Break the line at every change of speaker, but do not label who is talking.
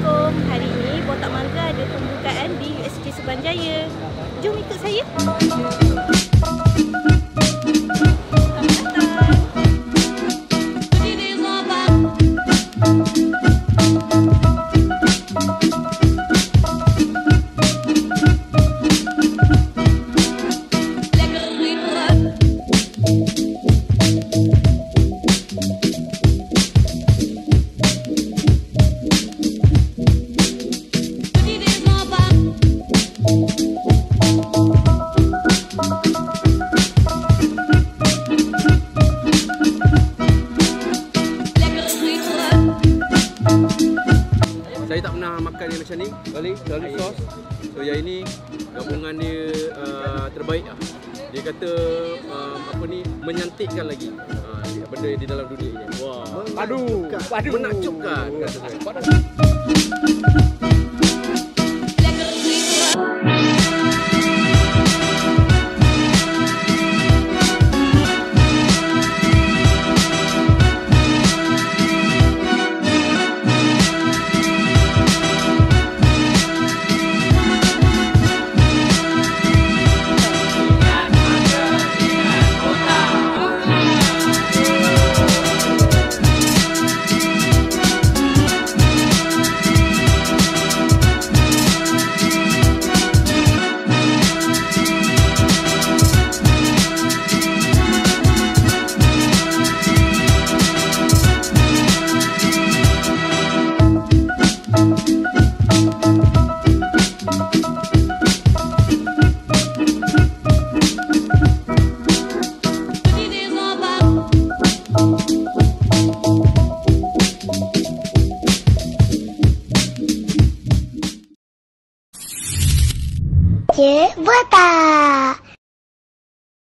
Assalamualaikum. Hari ini Botak Mangga ada pembukaan di USJ Suruhanjaya. Jom ikut saya.
Saya tak pernah makan yang macam ni, lalu sos. So yang ini gabungan dia terbaik lah. Dia kata apa ni, menyantikkan lagi benda di dalam dunia ini. Wah, padu, menakjubkan kata saya.
Botak.